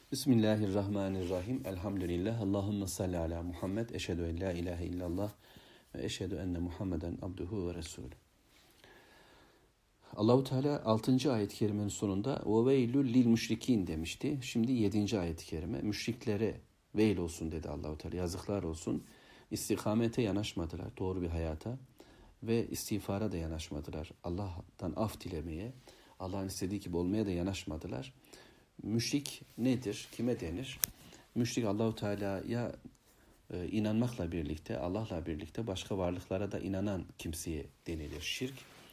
Bismillahirrahmanirrahim. Elhamdülillah. Allahümme salli ala Muhammed. Eşhedü en la ilahe illallah ve eşhedü enne Muhammeden abduhu ve resulü. Allahu Teala 6. ayet-i kerimenin sonunda ve veylül lil müşrikin demişti. Şimdi 7. ayet-i kerime müşriklere veil olsun dedi Allahu Teala. Yazıklar olsun. İstikamete yanaşmadılar, doğru bir hayata ve istiğfara da yanaşmadılar. Allah'tan af dilemeye, Allah'ın istediği gibi olmaya da yanaşmadılar. Müşrik nedir? Kime denir? Müşrik Allahu Teala'ya inanmakla birlikte, Allah'la birlikte başka varlıklara da inanan kimseye denilir. Şirk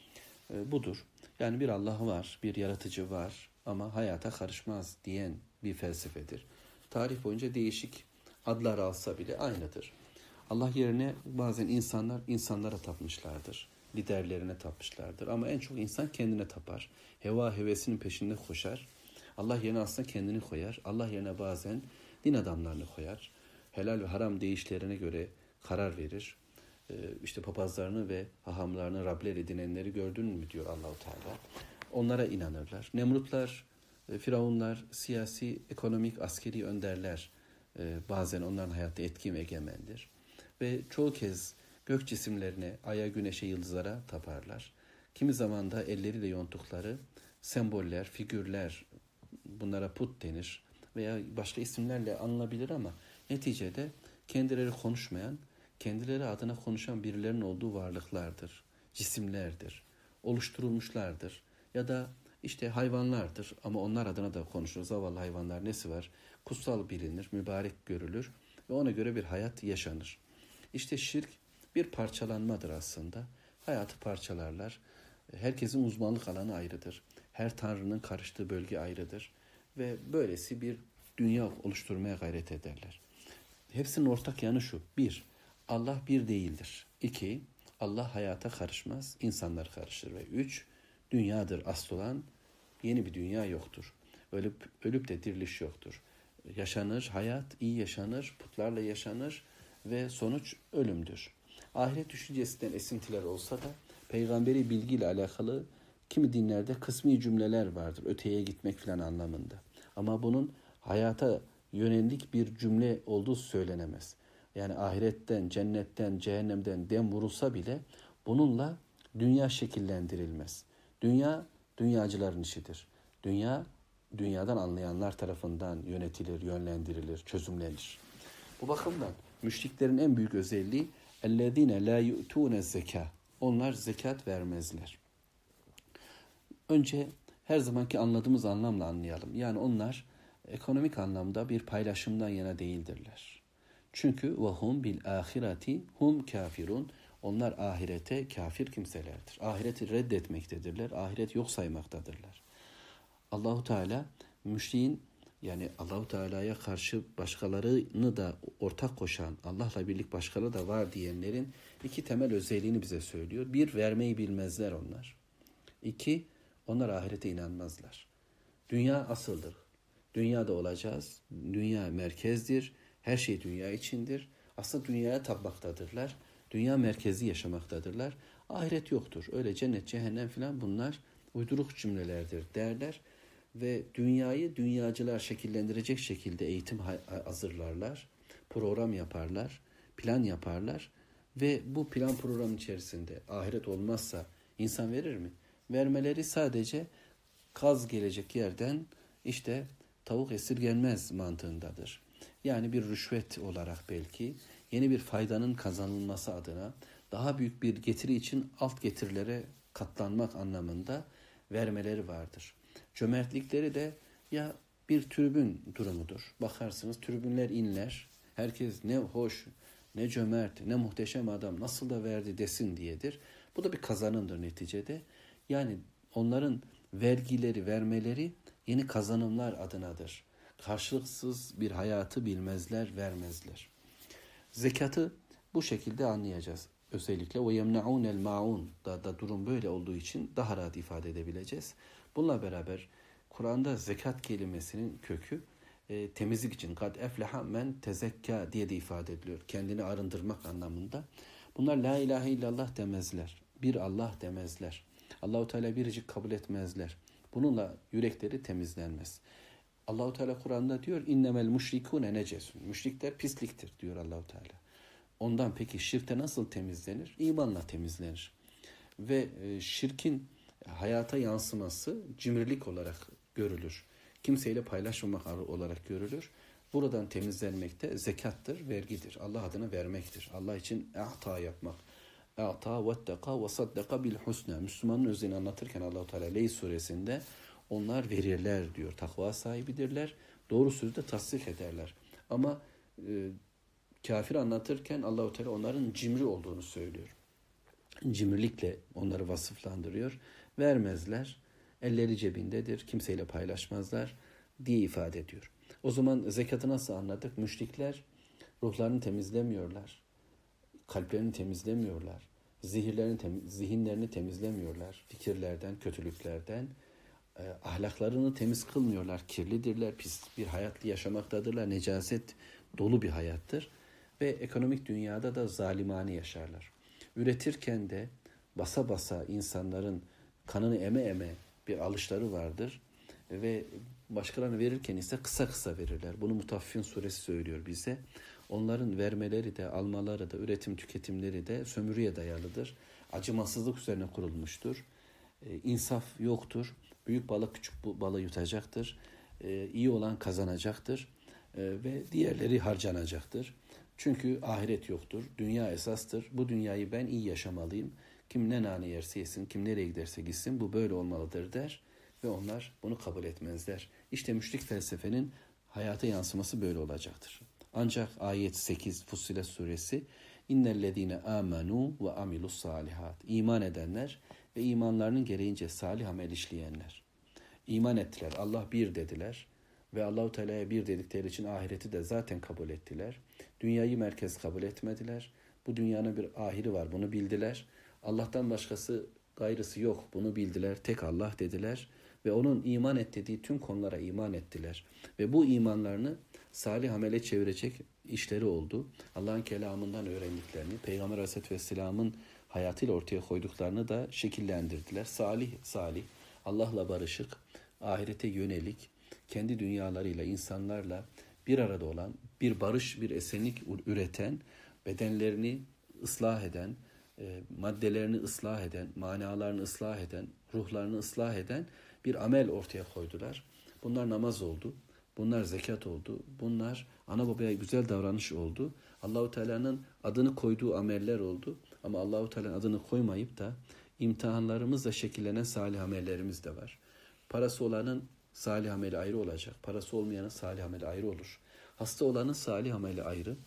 budur. Yani bir Allah var, bir yaratıcı var ama hayata karışmaz diyen bir felsefedir. Tarih boyunca değişik adlar alsa bile aynıdır. Allah yerine bazen insanlara tapmışlardır. Liderlerine tapmışlardır. Ama en çok insan kendine tapar. Heva hevesinin peşinde koşar. Allah yerine aslında kendini koyar. Allah yerine bazen din adamlarını koyar. Helal ve haram deyişlerine göre karar verir. İşte papazlarını ve hahamlarını Rabler edinenleri gördün mü diyor Allahu Teala. Onlara inanırlar. Nemrutlar, firavunlar, siyasi, ekonomik, askeri önderler bazen onların hayatta etkin ve egemendir. Ve çoğu kez gök cisimlerine, aya, güneşe, yıldızlara taparlar. Kimi zaman da elleriyle yonttukları semboller, figürler, bunlara put denir veya başka isimlerle anılabilir ama neticede kendileri konuşmayan, kendileri adına konuşan birilerinin olduğu varlıklardır, cisimlerdir, oluşturulmuşlardır ya da işte hayvanlardır ama onlar adına da konuşur. Zavallı hayvanlar nesi var? Kutsal bilinir, mübarek görülür ve ona göre bir hayat yaşanır. İşte şirk bir parçalanmadır aslında. Hayatı parçalarlar. Herkesin uzmanlık alanı ayrıdır. Her tanrının karıştığı bölge ayrıdır. Ve böylesi bir dünya oluşturmaya gayret ederler. Hepsinin ortak yanı şu. 1. Allah bir değildir. 2. Allah hayata karışmaz, insanlar karışır. Ve 3. Dünyadır asıl olan, yeni bir dünya yoktur. Ölüp de diriliş yoktur. Yaşanır, hayat iyi yaşanır, putlarla yaşanır ve sonuç ölümdür. Ahiret düşüncesinden esintiler olsa da peygamberi bilgiyle alakalı kimi dinlerde kısmi cümleler vardır. Öteye gitmek falan anlamında. Ama bunun hayata yönelik bir cümle olduğu söylenemez. Yani ahiretten, cennetten, cehennemden dem vurulsa bile bununla dünya şekillendirilmez. Dünya, dünyacıların işidir. Dünya, dünyadan anlayanlar tarafından yönetilir, yönlendirilir, çözümlenir. Bu bakımdan müşriklerin en büyük özelliği اَلَّذ۪ينَ لَا يُؤْتُونَ الزَّكَاةِ Onlar zekat vermezler. Önce her zamanki anladığımız anlamla anlayalım. Yani onlar ekonomik anlamda bir paylaşımdan yana değildirler. Çünkü وَهُمْ بِالْآخِرَةِ hum kafirun. Onlar ahirete kafir kimselerdir. Ahireti reddetmektedirler. Ahiret yok saymaktadırlar. Allahu Teala müşriğin yani Allahu Teala'ya karşı başkalarını da ortak koşan, Allah'la birlik başkaları da var diyenlerin iki temel özelliğini bize söylüyor. 1. Vermeyi bilmezler onlar. 2. Onlar ahirete inanmazlar. Dünya asıldır. Dünyada olacağız. Dünya merkezdir. Her şey dünya içindir. Aslında dünyaya tapmaktadırlar. Dünya merkezi yaşamaktadırlar. Ahiret yoktur. Öyle cennet, cehennem filan bunlar uyduruk cümlelerdir derler. Ve dünyayı dünyacılar şekillendirecek şekilde eğitim hazırlarlar. Program yaparlar. Plan yaparlar. Ve bu plan program içerisinde ahiret olmazsa insan verir mi? Vermeleri sadece kaz gelecek yerden işte tavuk esirgenmez mantığındadır. Yani bir rüşvet olarak belki yeni bir faydanın kazanılması adına daha büyük bir getiri için alt getirilere katlanmak anlamında vermeleri vardır. Cömertlikleri de ya bir tribün durumudur. Bakarsınız tribünler inler. Herkes ne hoş, ne cömert, ne muhteşem adam nasıl da verdi desin diyedir. Bu da bir kazanımdır neticede. Yani onların vergileri vermeleri yeni kazanımlar adınadır. Karşılıksız bir hayatı bilmezler, vermezler. Zekatı bu şekilde anlayacağız. Özellikle o yemnaun el maun da durum böyle olduğu için daha rahat ifade edebileceğiz. Bununla beraber Kur'an'da zekat kelimesinin kökü temizlik için kad efleha men tezekka diye de ifade ediliyor. Kendini arındırmak anlamında. Bunlar la ilahe illallah demezler. Bir Allah demezler. Allahu Teala biricik kabul etmezler. Bununla yürekleri temizlenmez. Allahu Teala Kur'an'da diyor innemel müşrikûne necesun. Müşrikler pisliktir diyor Allahu Teala. Ondan peki şirkte nasıl temizlenir? İmanla temizlenir. Ve şirkin hayata yansıması cimrilik olarak görülür. Kimseyle paylaşmamak olarak görülür. Buradan temizlenmek de zekattır, vergidir. Allah adına vermektir. Allah için a'ta yapmak. A'ta vetteka ve saddaka bil husna. Müslümanın özelliğini anlatırken Allah-u Teala Leyl suresinde onlar verirler diyor. Takva sahibidirler. Doğru sözü de tasdik ederler. Ama kafir anlatırken Allah-u Teala onların cimri olduğunu söylüyor. Cimrilikle onları vasıflandırıyor. Vermezler. Elleri cebindedir. Kimseyle paylaşmazlar diye ifade ediyor. O zaman zekatı nasıl anladık? Müşrikler ruhlarını temizlemiyorlar. Kalplerini temizlemiyorlar. Zihinlerini temizlemiyorlar. Fikirlerden, kötülüklerden. Ahlaklarını temiz kılmıyorlar. Kirlidirler, pis bir hayat yaşamaktadırlar. Necaset dolu bir hayattır. Ve ekonomik dünyada da zalimane yaşarlar. Üretirken de basa basa insanların kanını eme eme bir alışları vardır. Ve başkalarına verirken ise kısa kısa verirler. Bunu Mutaffifin suresi söylüyor bize. Onların vermeleri de, almaları da, üretim tüketimleri de sömürüye dayalıdır. Acımasızlık üzerine kurulmuştur. İnsaf yoktur. Büyük balık küçük balığı yutacaktır. İyi olan kazanacaktır. Ve diğerleri harcanacaktır. Çünkü ahiret yoktur. Dünya esastır. Bu dünyayı ben iyi yaşamalıyım. Kim ne nane yerse yesin, kim nereye giderse gitsin. Bu böyle olmalıdır der. Ve onlar bunu kabul etmezler. İşte müşrik felsefenin hayata yansıması böyle olacaktır. Ancak ayet 8 Fussilet suresi İnnellezîne âmenû ve amilus salihat. İman edenler ve imanlarının gereğince salih amel işleyenler. İman ettiler. Allah bir dediler. Ve Allahu Teala'ya bir dedikleri için ahireti de zaten kabul ettiler. Dünyayı merkez kabul etmediler. Bu dünyanın bir ahiri var. Bunu bildiler. Allah'tan başkası gayrısı yok. Bunu bildiler. Tek Allah dediler. Ve onun iman et dediği tüm konulara iman ettiler. Ve bu imanlarını salih amele çevirecek işleri oldu. Allah'ın kelamından öğrendiklerini, Peygamber Aleyhisselatü Vesselam'ın hayatıyla ortaya koyduklarını da şekillendirdiler. Salih, Allah'la barışık, ahirete yönelik, kendi dünyalarıyla, insanlarla bir arada olan, bir barış, bir esenlik üreten, bedenlerini ıslah eden, maddelerini ıslah eden, manalarını ıslah eden, ruhlarını ıslah eden bir amel ortaya koydular. Bunlar namaz oldu. Bunlar zekat oldu. Bunlar ana babaya güzel davranış oldu. Allahu Teala'nın adını koyduğu ameller oldu. Ama Allahu Teala'nın adını koymayıp da imtihanlarımızla şekillenen salih amellerimiz de var. Parası olanın salih ameli ayrı olacak. Parası olmayanın salih ameli ayrı olur. Hasta olanın salih ameli ayrı.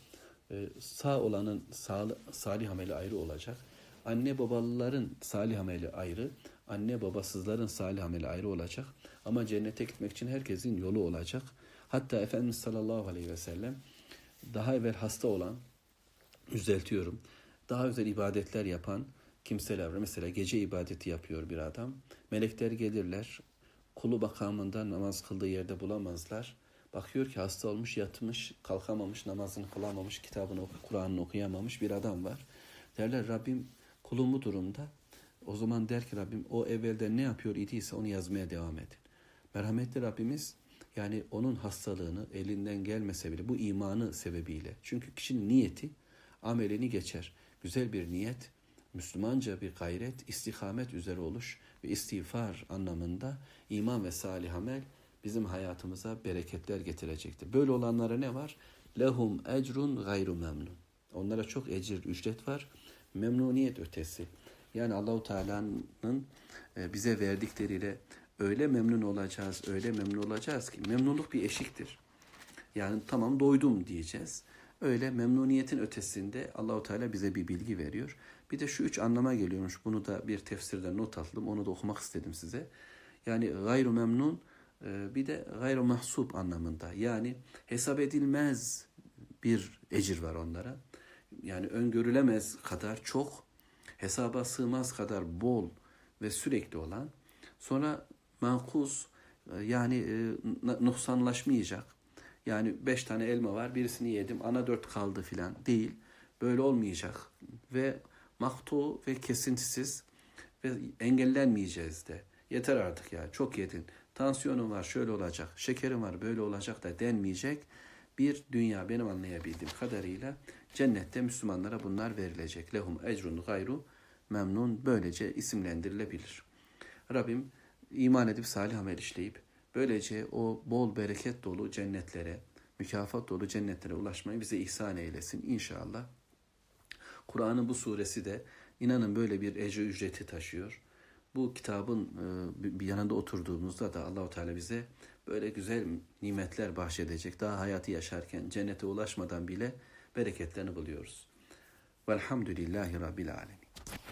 Sağ olanın salih ameli ayrı olacak. Anne babalıların salih ameli ayrı. Anne babasızların salih ameli ayrı olacak. Ama cennete gitmek için herkesin yolu olacak. Hatta Efendimiz sallallahu aleyhi ve sellem daha evvel hasta olan, düzeltiyorum, daha özel ibadetler yapan kimseler var. Mesela gece ibadeti yapıyor bir adam. Melekler gelirler. Kulu makamında namaz kıldığı yerde bulamazlar. Bakıyor ki hasta olmuş, yatmış, kalkamamış, namazını kılamamış, kitabını, Kur'an'ını okuyamamış bir adam var. Derler Rabbim kulum bu durumda. O zaman der ki Rabbim o evvelden ne yapıyor idiyse onu yazmaya devam edin. Merhametli Rabbimiz yani onun hastalığını elinden gelmese bile bu imanı sebebiyle. Çünkü kişinin niyeti amelini geçer. Güzel bir niyet, Müslümanca bir gayret, istikamet üzere oluş ve istiğfar anlamında iman ve salih amel bizim hayatımıza bereketler getirecektir. Böyle olanlara ne var? Lehum ecrun gayru memnun. Onlara çok ecir, ücret var. Memnuniyet ötesi. Yani Allahu Teala'nın bize verdikleriyle öyle memnun olacağız ki memnunluk bir eşiktir. Yani tamam doydum diyeceğiz. Öyle memnuniyetin ötesinde Allahu Teala bize bir bilgi veriyor. Bir de şu 3 anlama geliyormuş. Bunu da bir tefsirden not aldım. Onu da okumak istedim size. Yani gayru memnun bir de gayru mahsub anlamında. Yani hesap edilmez bir ecir var onlara. Yani öngörülemez kadar çok, hesaba sığmaz kadar bol ve sürekli olan. Sonra mankuz yani noksanlaşmayacak. Yani 5 tane elma var, birisini yedim, ana 4 kaldı filan değil. Böyle olmayacak. Ve maktu ve kesintisiz ve engellenmeyeceğiz de. Yeter artık ya, çok yedin. tansiyonum var şöyle olacak, şekerim var böyle olacak da denmeyecek bir dünya benim anlayabildiğim kadarıyla cennette Müslümanlara bunlar verilecek. Lehum ecrun gayru memnun böylece isimlendirilebilir. Rabbim iman edip salih amel işleyip böylece o bol bereket dolu cennetlere, mükafat dolu cennetlere ulaşmayı bize ihsan eylesin inşallah. Kur'an'ın bu suresi de inanın böyle bir ecri ücreti taşıyor. Bu kitabın bir yanında oturduğumuzda da Allahu Teala bize böyle güzel nimetler bahşedecek. Daha hayatı yaşarken cennete ulaşmadan bile bereketlerini buluyoruz. Velhamdülillahi Rabbil Alemin.